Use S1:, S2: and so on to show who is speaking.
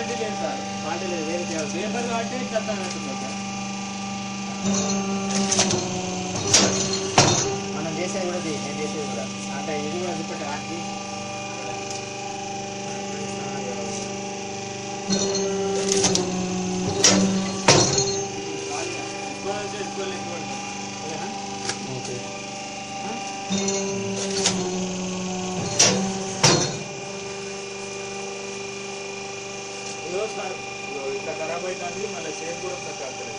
S1: Quality లేదు sir, quality లేదు, వేరే చేయాలి పేపర్ కాబట్టి చెత్త అన్నట్టుంది సార్. మనం చేసేది కూడా నేను చేసేది కూడా అంటే ఇది కూడా చూపెట్టి ఆకి ఇట్లా ఖరాబ్ అవుతుంది, మళ్ళీ సేమ్ కూడా ప్రకారం